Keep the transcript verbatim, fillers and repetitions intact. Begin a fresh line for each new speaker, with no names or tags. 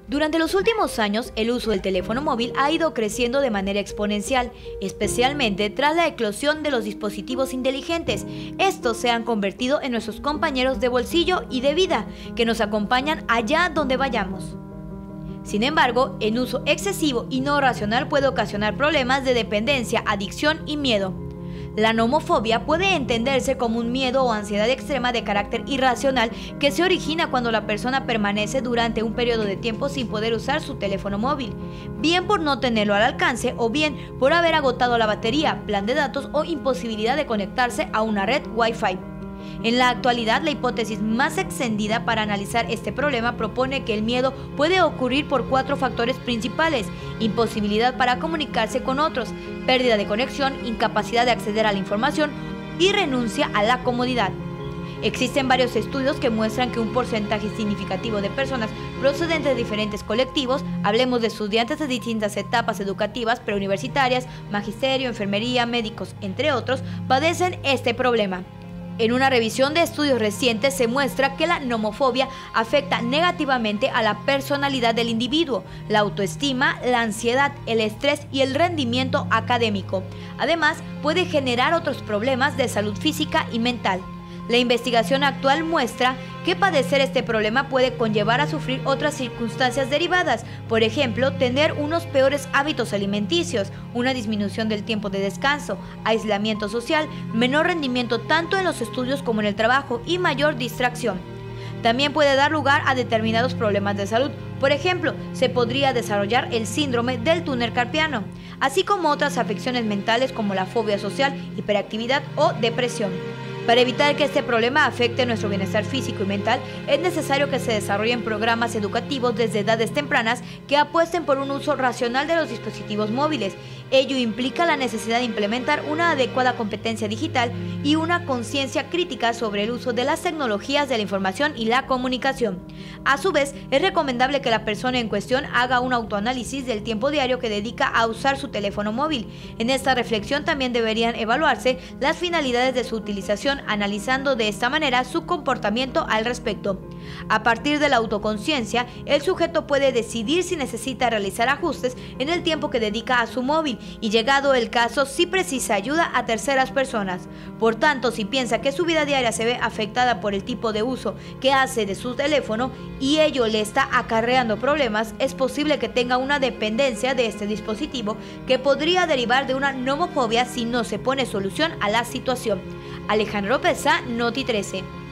Durante los últimos años, el uso del teléfono móvil ha ido creciendo de manera exponencial, especialmente tras la eclosión de los dispositivos inteligentes. Estos se han convertido en nuestros compañeros de bolsillo y de vida, que nos acompañan allá donde vayamos. Sin embargo, el uso excesivo y no racional puede ocasionar problemas de dependencia, adicción y miedo. La nomofobia puede entenderse como un miedo o ansiedad extrema de carácter irracional que se origina cuando la persona permanece durante un periodo de tiempo sin poder usar su teléfono móvil, bien por no tenerlo al alcance o bien por haber agotado la batería, plan de datos o imposibilidad de conectarse a una red Wi-Fi. En la actualidad, la hipótesis más extendida para analizar este problema propone que el miedo puede ocurrir por cuatro factores principales: imposibilidad para comunicarse con otros, pérdida de conexión, incapacidad de acceder a la información y renuncia a la comodidad. Existen varios estudios que muestran que un porcentaje significativo de personas procedentes de diferentes colectivos, hablemos de estudiantes de distintas etapas educativas, preuniversitarias, magisterio, enfermería, médicos, entre otros, padecen este problema. En una revisión de estudios recientes se muestra que la nomofobia afecta negativamente a la personalidad del individuo, la autoestima, la ansiedad, el estrés y el rendimiento académico. Además, puede generar otros problemas de salud física y mental. La investigación actual muestra que padecer este problema puede conllevar a sufrir otras circunstancias derivadas, por ejemplo, tener unos peores hábitos alimenticios, una disminución del tiempo de descanso, aislamiento social, menor rendimiento tanto en los estudios como en el trabajo y mayor distracción. También puede dar lugar a determinados problemas de salud, por ejemplo, se podría desarrollar el síndrome del túnel carpiano, así como otras afecciones mentales como la fobia social, hiperactividad o depresión. Para evitar que este problema afecte nuestro bienestar físico y mental, es necesario que se desarrollen programas educativos desde edades tempranas que apuesten por un uso racional de los dispositivos móviles. Ello implica la necesidad de implementar una adecuada competencia digital y una conciencia crítica sobre el uso de las tecnologías de la información y la comunicación. A su vez, es recomendable que la persona en cuestión haga un autoanálisis del tiempo diario que dedica a usar su teléfono móvil. En esta reflexión también deberían evaluarse las finalidades de su utilización, analizando de esta manera su comportamiento al respecto. A partir de la autoconciencia, el sujeto puede decidir si necesita realizar ajustes en el tiempo que dedica a su móvil y, llegado el caso, si precisa ayuda a terceras personas. Por tanto, si piensa que su vida diaria se ve afectada por el tipo de uso que hace de su teléfono y ello le está acarreando problemas, es posible que tenga una dependencia de este dispositivo que podría derivar de una nomofobia si no se pone solución a la situación. Alejandro Pesa, Noti trece.